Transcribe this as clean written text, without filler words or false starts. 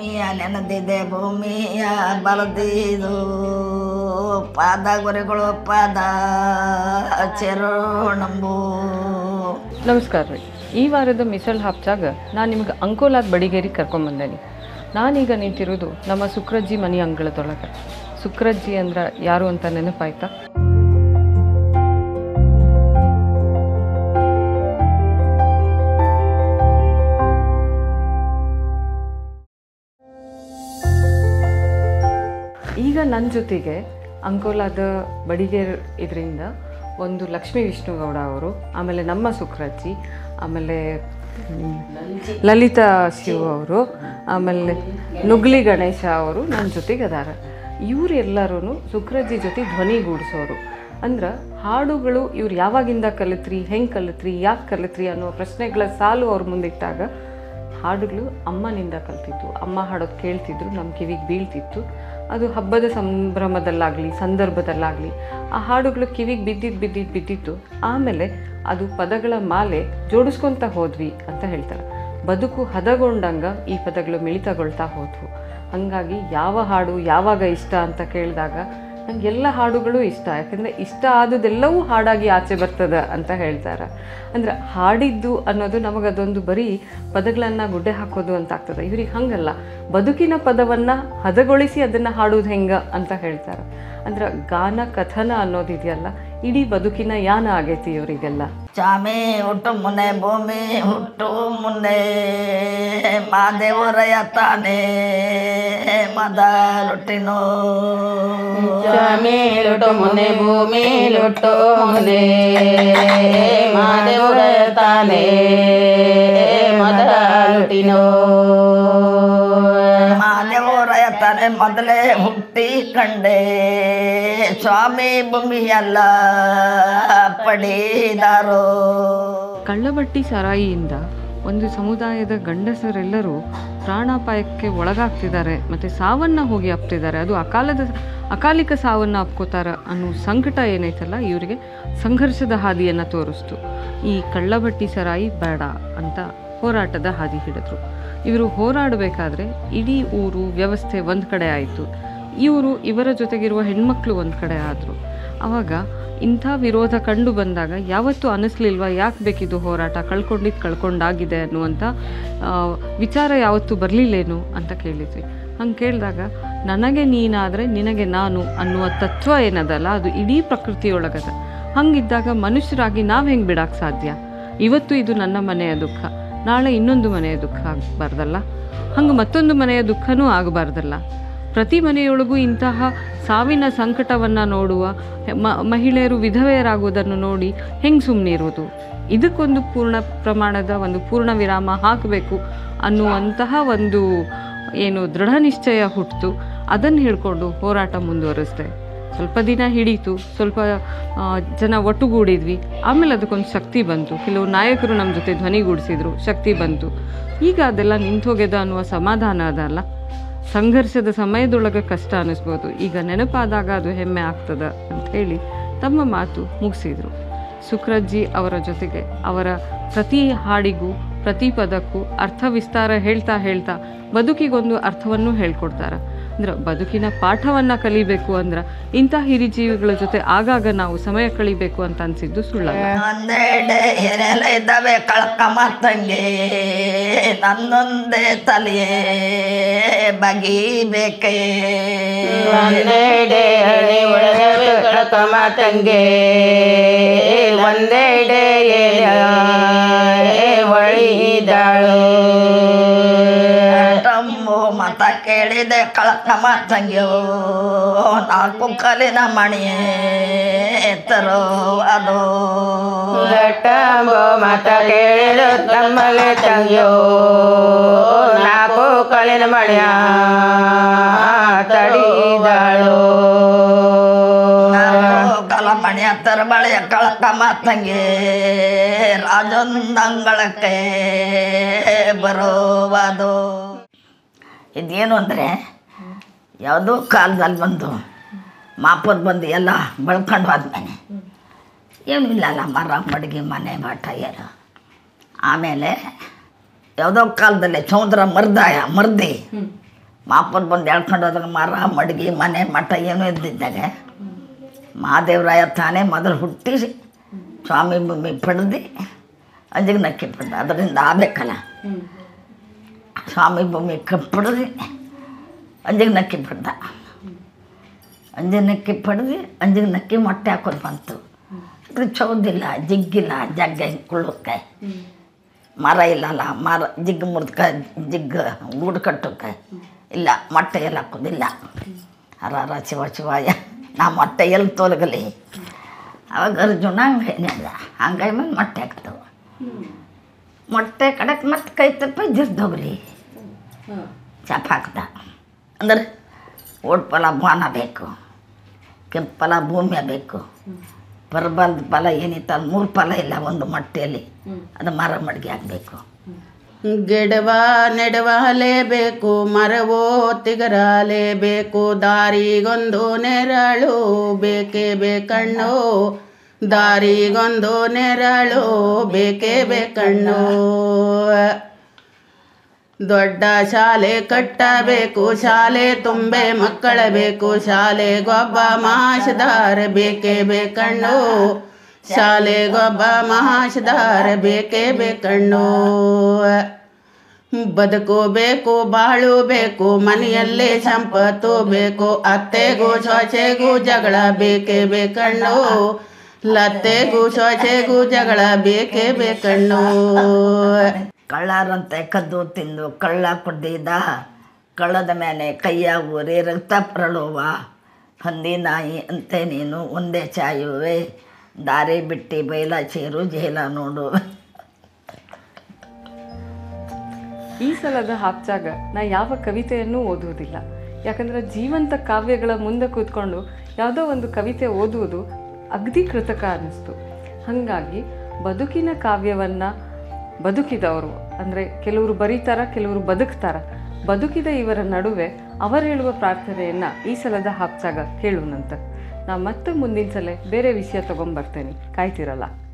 ಭೂಮಿಯ ನೆನೆದಿದೆ ಭೂಮಿಯ ಬಲದಿದು ಪಾದ ಗುರಿಗಳು ಪಾದ ಚರಣಂಬು. ನಮಸ್ಕಾರ ರೀ. ಈ ವಾರದ ಮಿಸಲ್ ಹಾಪ್ಚಾಗ ನಾನು ನಿಮ್ಗೆ ಅಂಕೋಲಾದ ಬಡಿಗೇರಿ ಕರ್ಕೊಂಬಂದೇನಿ. ನಾನೀಗ ನಿಂತಿರೋದು ನಮ್ಮ ಸುಕ್ರಜ್ಜಿ ಮನೆ ಅಂಗಳದೊಳಗೆ. ಸುಕ್ರಜ್ಜಿ ಅಂದ್ರೆ ಯಾರು ಅಂತ ನೆನಪಾಯ್ತಾ? ಈಗ ನನ್ನ ಜೊತೆಗೆ ಅಂಕೋಲಾದ ಬಡಿಗೇರ್ ಇದರಿಂದ ಒಂದು ಲಕ್ಷ್ಮೀ ವಿಷ್ಣುಗೌಡ ಅವರು, ಆಮೇಲೆ ನಮ್ಮ ಸುಕ್ರಜ್ಜಿ, ಆಮೇಲೆ ಲಲಿತಾ ಶಿವ ಅವರು, ಆಮೇಲೆ ನುಗ್ಲಿ ಗಣೇಶ ಅವರು ನನ್ನ ಜೊತೆಗೆ ಅದಾರ. ಇವರೆಲ್ಲರೂ ಸುಕ್ರಜ್ಜಿ ಜೊತೆ ಧ್ವನಿಗೂಡಿಸೋರು. ಅಂದ್ರೆ ಹಾಡುಗಳು ಇವ್ರು ಯಾವಾಗಿಂದ ಕಲಿತ್ರಿ, ಹೆಂಗೆ ಕಲಿತ್ರಿ, ಯಾಕೆ ಕಲಿತ್ರಿ ಅನ್ನೋ ಪ್ರಶ್ನೆಗಳ ಸಾಲು ಅವ್ರ ಮುಂದಿಟ್ಟಾಗ ಹಾಡುಗಳು ಅಮ್ಮನಿಂದ ಕಲ್ತಿತ್ತು. ಅಮ್ಮ ಹಾಡೋದು ಕೇಳ್ತಿದ್ರು, ನಮ್ಮ ಕಿವಿಗೆ ಬೀಳ್ತಿತ್ತು. ಅದು ಹಬ್ಬದ ಸಂಭ್ರಮದಲ್ಲಾಗಲಿ ಸಂದರ್ಭದಲ್ಲಾಗಲಿ ಆ ಹಾಡುಗಳು ಕಿವಿಗೆ ಬಿದ್ದಿತ್ತು. ಆಮೇಲೆ ಅದು ಪದಗಳ ಮಾಲೆ ಜೋಡಿಸ್ಕೊತ ಹೋದ್ವಿ ಅಂತ ಹೇಳ್ತಾರೆ. ಬದುಕು ಹದಗೊಂಡಂಗೆ ಈ ಪದಗಳು ಮಿಳಿತಗೊಳ್ತಾ ಹೋದ್ವು. ಹಾಗಾಗಿ ಯಾವ ಹಾಡು ಯಾವಾಗ ಇಷ್ಟ ಅಂತ ಕೇಳಿದಾಗ ನಂಗೆ ಎಲ್ಲ ಹಾಡುಗಳು ಇಷ್ಟ. ಯಾಕಂದರೆ ಇಷ್ಟ ಆದದೆಲ್ಲವೂ ಹಾಡಾಗಿ ಆಚೆ ಬರ್ತದೆ ಅಂತ ಹೇಳ್ತಾರೆ. ಅಂದರೆ ಹಾಡಿದ್ದು ಅನ್ನೋದು ನಮಗದೊಂದು ಬರೀ ಪದಗಳನ್ನು ಗುಡ್ಡೆ ಹಾಕೋದು ಅಂತ ಆಗ್ತದೆ. ಇವ್ರಿಗೆ ಹಂಗಲ್ಲ, ಬದುಕಿನ ಪದವನ್ನು ಹದಗೊಳಿಸಿ ಅದನ್ನು ಹಾಡೋದು ಹೆಂಗೆ ಅಂತ ಹೇಳ್ತಾರೆ. ಅಂದ್ರೆ ಗಾನ ಕಥನ ಅನ್ನೋದಿದೆಯಲ್ಲ, ಇಡೀ ಬದುಕಿನ ಯಾನ ಆಗೈತಿ ಇವರಿಗೆಲ್ಲ. ಚಾಮಿ ಹುಟ್ಟು ಮುನ್ನೆ ಭೂಮಿ ಹುಟ್ಟು ಮುನ್ನೆ ಮಾದೇವರಯ ತಾನೇ ಮೊದಲುಟ್ಟಿನೋ. ಚಾಮಿ ಹುಟ್ಟು ಮುನ್ನೆ ಭೂಮಿ ಹುಟ್ಟು ಮುನ್ನೆ ಮಾದೇವರಯ ತಾನೇ ಮೊದಲುಟ್ಟಿನೋ. ಮಾದೇವರಯ ತಾನೇ ಮೊದಲೇ ಹುಟ್ಟಿ ಕಂಡೆ ಸ್ವಾಮಿ ಭೂಮಿಯಲ್ಲ ಪಡೆದಾರೋ. ಕಳ್ಳಬಟ್ಟಿ ಸರಾಯಿಯಿಂದ ಒಂದು ಸಮುದಾಯದ ಗಂಡಸರೆಲ್ಲರೂ ಪ್ರಾಣಾಪಾಯಕ್ಕೆ ಒಳಗಾಗ್ತಿದ್ದಾರೆ ಮತ್ತು ಸಾವನ್ನು ಹೋಗಿ ಅಪ್ತಿದ್ದಾರೆ. ಅದು ಅಕಾಲಿಕ ಸಾವನ್ನು ಅಪ್ಕೋತಾರ ಅನ್ನೋ ಸಂಕಟ ಏನೈತಲ್ಲ, ಇವರಿಗೆ ಸಂಘರ್ಷದ ಹಾದಿಯನ್ನು ತೋರಿಸ್ತು. ಈ ಕಳ್ಳಬಟ್ಟಿ ಸರಾಯಿ ಬೇಡ ಅಂತ ಹೋರಾಟದ ಹಾದಿ ಹಿಡಿದ್ರು. ಇವರು ಹೋರಾಡಬೇಕಾದ್ರೆ ಇಡೀ ಊರು ವ್ಯವಸ್ಥೆ ಒಂದು ಕಡೆ ಆಯಿತು. ಇವರ ಜೊತೆಗಿರುವ ಹೆಣ್ಮಕ್ಳು ಒಂದು ಕಡೆ ಆದರು. ಆವಾಗ ಇಂಥ ವಿರೋಧ ಕಂಡು ಬಂದಾಗ ಯಾವತ್ತೂ ಅನ್ನಿಸ್ಲಿಲ್ವಾ, ಯಾಕೆ ಬೇಕಿದ್ದು ಹೋರಾಟ, ಕಳ್ಕೊಂಡಾಗಿದೆ ಅನ್ನುವಂಥ ವಿಚಾರ ಯಾವತ್ತೂ ಬರಲಿಲ್ಲೇನು ಅಂತ ಕೇಳಿದ್ವಿ. ಹಂಗೆ ಕೇಳಿದಾಗ ನನಗೆ ನೀನಾದರೆ ನಿನಗೆ ನಾನು ಅನ್ನುವ ತತ್ವ ಏನದಲ್ಲ, ಅದು ಇಡೀ ಪ್ರಕೃತಿಯೊಳಗದ. ಹಂಗಿದ್ದಾಗ ಮನುಷ್ಯರಾಗಿ ನಾವು ಹೆಂಗೆ ಬಿಡೋಕ್ಕೆ ಸಾಧ್ಯ? ಇವತ್ತು ಇದು ನನ್ನ ಮನೆಯ ದುಃಖ, ನಾಳೆ ಇನ್ನೊಂದು ಮನೆಯ ದುಃಖ ಆಗಬಾರ್ದಲ್ಲ, ಹಂಗೆ ಮತ್ತೊಂದು ಮನೆಯ ದುಃಖನೂ ಆಗಬಾರ್ದಲ್ಲ. ಪ್ರತಿ ಮನೆಯೊಳಗೂ ಇಂತಹ ಸಾವಿನ ಸಂಕಟವನ್ನು ನೋಡುವ ಮಹಿಳೆಯರು ವಿಧವೆಯರಾಗುವುದನ್ನು ನೋಡಿ ಹೆಂಗೆ ಸುಮ್ಮನೆ ಇರೋದು? ಇದಕ್ಕೊಂದು ಪೂರ್ಣ ಪ್ರಮಾಣದ ಒಂದು ಪೂರ್ಣ ವಿರಾಮ ಹಾಕಬೇಕು ಅನ್ನುವಂತಹ ಒಂದು ದೃಢ ನಿಶ್ಚಯ ಹುಟ್ಟಿತು. ಅದನ್ನು ಹೇಳ್ಕೊಂಡು ಹೋರಾಟ ಮುಂದುವರಿಸ್ದೆ. ಸ್ವಲ್ಪ ದಿನ ಹಿಡೀತು, ಸ್ವಲ್ಪ ಜನ ಒಟ್ಟುಗೂಡಿದ್ವಿ. ಆಮೇಲೆ ಅದಕ್ಕೊಂದು ಶಕ್ತಿ ಬಂತು. ಕೆಲವು ನಾಯಕರು ನಮ್ಮ ಜೊತೆ ಧ್ವನಿಗೂಡಿಸಿದ್ರು, ಶಕ್ತಿ ಬಂತು. ಈಗ ಅದೆಲ್ಲ ನಿಂತೋಗ್ಯದ ಅನ್ನುವ ಸಮಾಧಾನ ಅದಲ್ಲ. ಸಂಘರ್ಷದ ಸಮಯದೊಳಗೆ ಕಷ್ಟ ಅನ್ನಿಸ್ಬೋದು, ಈಗ ನೆನಪಾದಾಗ ಅದು ಹೆಮ್ಮೆ ಆಗ್ತದ ಅಂತ ಹೇಳಿ ತಮ್ಮ ಮಾತು ಮುಗಿಸಿದರು. ಸುಕ್ರಜ್ಜಿ ಅವರ ಜೊತೆಗೆ ಅವರ ಪ್ರತಿ ಹಾಡಿಗೂ ಪ್ರತಿ ಪದಕ್ಕೂ ಅರ್ಥ ವಿಸ್ತಾರ ಹೇಳ್ತಾ ಬದುಕಿಗೊಂದು ಅರ್ಥವನ್ನು ಹೇಳ್ಕೊಡ್ತಾರೆ. ಅಂದ್ರೆ ಬದುಕಿನ ಪಾಠವನ್ನು ಕಲಿಬೇಕು ಅಂದ್ರೆ ಇಂಥ ಹಿರಿಜೀವಿಗಳ ಜೊತೆ ಆಗಾಗ ನಾವು ಸಮಯ ಕಳಿಬೇಕು ಅಂತ ಅನ್ಸಿದ್ದು ಸುಳ್ಳಲ್ಲ. ಒಂದೆಡೆ ಏನೆಲ್ಲ ಇದ್ದಾವೆ ಕಳಕ ಮಾತಂಗೆ ನನ್ನೊಂದೇ ತಲೆಯೇ ಬಗಿಬೇಕೇ. ಒಂದೆಡೆ ಒಳಗವೆ ಕಳಕ ಮಾತಂಗೆ ಒಂದೆಡೆ ಒಳಿದಾಳು. ಮತ ಕೇಳಿದೆ ಕಳಕ ಮಾತಂಗ್ಯೋ ನಾಲ್ಕು ಕಲಿನ ಮಣಿಯೇ ತರೋ ಅದು. ಮತ ಕೇಳಿದ ನಮ್ಮಲೆ ತಂಗ್ಯೋ ನಾಲ್ಕು ಕಲಿನ ಮಣಿಯ ತಡಿದಾಳು. ಕಲಮಣಿಯ ತರಬಳೆಯ ಕಳಕ ಮಾತಂಗೆ ರಾಜೊಂದಂಗಳಕ್ಕೆ ಬರೋವದು. ಇದೇನು ಅಂದರೆ ಯಾವುದೋ ಕಾಲದಲ್ಲಿ ಬಂದು ಮಾಪದ ಬಂದು ಎಲ್ಲ ಬೆಳ್ಕೊಂಡು ಹೋದ್ಮೇಲೆ ಏನೂ ಇಲ್ಲಲ್ಲ, ಮರ ಮಡಗಿ ಮನೆ ಬಾಟ ಏನು. ಆಮೇಲೆ ಯಾವುದೋ ಕಾಲದಲ್ಲಿ ಸಮುದ್ರ ಮರ್ದಿ ಮಾಪನ್ ಬಂದು ಎಳ್ಕೊಂಡು ಹೋದಾಗ ಮರ ಮಡ್ಗಿ ಮನೆ ಮಠ ಏನೂ ಇದ್ದಿದ್ದಾಗ ಮಹಾದೇವರಾಯ ತಾನೇ ಮೊದಲು ಹುಟ್ಟಿ ಸ್ವಾಮಿ ಭೂಮಿ ಪಡೆದು ಅಂಜಿಗೆ ನಕ್ಕಿ ಪಡ್ದ. ಅದರಿಂದ ಆಗಬೇಕಲ್ಲ, ಸ್ವಾಮಿ ಭೂಮಿ ಪಡೆದು ಅಂಜಿಗೆ ನಕ್ಕಿ ಪಡ್ದ. ಅಂಜಿಗೆ ನಕ್ಕಿ ಪಡೆದು ಅಂಜಿಗೆ ನಕ್ಕಿ ಮೊಟ್ಟೆ ಹಾಕೋದು ಬಂತು. ಅದ್ರ ಚೌದಿಲ್ಲ, ಜಿಗ್ಗಿಲ್ಲ, ಜಗ್ಗ ಕುಳ್ಳಕ್ಕೆ ಮರ ಇಲ್ಲಲ್ಲ, ಮರ ಜಿಗ್ಗು ಮುರ್ದ್ಕ ಜಿಗ್ಗು ಗೂಡು ಕಟ್ಟೋಕೆ ಇಲ್ಲ, ಮೊಟ್ಟೆ ಎಲ್ಲ ಹಾಕೋದಿಲ್ಲ. ಹರ ಶಿವ ಶಿವಾಯ, ನಾ ಮೊಟ್ಟೆ ಎಲ್ಲಿ ತೊಲಗಲಿ. ಅವಾಗ ಅರ್ಜುನ ಹಂಗಾಗಿ ಮೇಲೆ ಮೊಟ್ಟೆ ಹಾಕ್ತವೆ. ಮೊಟ್ಟೆ ಕಡಕ್ಕೆ ಮತ್ತೆ ಕೈ ತಪ್ಪ ಜಿರ್ದೋಗ್ಲಿ ಚಾಪ್ ಹಾಕ್ದ. ಅಂದ್ರೆ ಓಟ್ ಫಲ ಬಾನ ಬೇಕು, ಕೆಂಪು ಫಲ ಭೂಮಿಯ ಬೇಕು, ಬರಬಾರ್ದು ಫಲ ಏನಿತ್ತು ಅದು 3 ಫಲ ಇಲ್ಲ ಒಂದು ಮೊಟ್ಟೆಯಲ್ಲಿ, ಅದು ಮರ ಮಡ್ಗೆ ಆಗಬೇಕು. ಗಿಡವ ನೆಡವಲೇಬೇಕು, ಮರವೋ ತಿಗರಲೇಬೇಕು, ದಾರಿಗೊಂದು ನೆರಳು ಬೇಕೇ ಬೇಕಣ್ಣು, ದಾರಿಗೊಂದು ನೆರಳು ಬೇಕೇ ಬೇಕಣ್ಣು. ದೊಡ್ಡ ಶಾಲೆ ಕಟ್ಟಬೇಕು, ಶಾಲೆ ತುಂಬೆ ಮಕ್ಕಳ ಬೇಕು, ಶಾಲೆಗೊಬ್ಬ ಮಾಷದಾರ ಬೇಕೇ ಬೇಕಣ್ಣು, ಶಾಲೆಗೊಬ್ಬ ಮಹಾಶದಾರ ಬೇಕೇ ಬೇಕಣ್ಣು. ಬದುಕು ಬೇಕು, ಬಾಳು ಬೇಕು, ಮನೆಯಲ್ಲೇ ಸಂಪತ್ತು ಬೇಕು, ಅತ್ತೆಗೂ ಸೊಸೆಗೂ ಜಗಳ ಬೇಕೇ ಬೇಕಣ್ಣು, ಲತ್ತೆಗೂ ಸೊಸೆಗೂ ಜಗಳ ಬೇಕೇ ಬೇಕಣ್ಣು. ಕಳ್ಳಾರಂತೆ ಕದ್ದು ತಿಂದು ಕಳ್ಳ ಕುಡ್ದಿದ್ದ, ಕಳ್ಳದ ಮೇಲೆ ಕೈಯ ಊರಿ ರಕ್ತ ಪ್ರಳುವ, ಹಂದಿ ನಾಯಿ ಅಂತೆ ನೀನು ಒಂದೇ ಚಾಯುವೆ, ದಾರಿ ಬಿಟ್ಟು ಬೈಲ ಚೇರು ಜೇಲ ನೋಡು. ಈ ಸಲದ ಹಾಪ್ಚಾಗ ನಾ ಯಾವ ಕವಿತೆಯನ್ನೂ ಓದುವುದಿಲ್ಲ, ಯಾಕಂದರೆ ಜೀವಂತ ಕಾವ್ಯಗಳ ಮುಂದೆ ಕೂತ್ಕೊಂಡು ಯಾವುದೋ ಒಂದು ಕವಿತೆ ಓದುವುದು ಅಗದಿ ಕೃತಕ ಅನ್ನಿಸ್ತು. ಹಾಗಾಗಿ ಬದುಕಿನ ಕಾವ್ಯವನ್ನು ಬದುಕಿದವರು, ಅಂದರೆ ಕೆಲವರು ಬರೀತಾರ, ಕೆಲವರು ಬದುಕ್ತಾರ, ಬದುಕಿದ ಇವರ ನಡುವೆ ಅವರು ಹೇಳುವ ಪ್ರಾರ್ಥನೆಯನ್ನು ಈ ಸಲದ ಹಾಪ್ಚಾಗ ಕೇಳೋಣಂತ. ನಾ ಮತ್ತೆ ಮುಂದಿನ ಸಲ ಬೇರೆ ವಿಷಯ ತೊಗೊಂಬರ್ತೇನೆ, ಕಾಯ್ತಿರಲ್ಲ.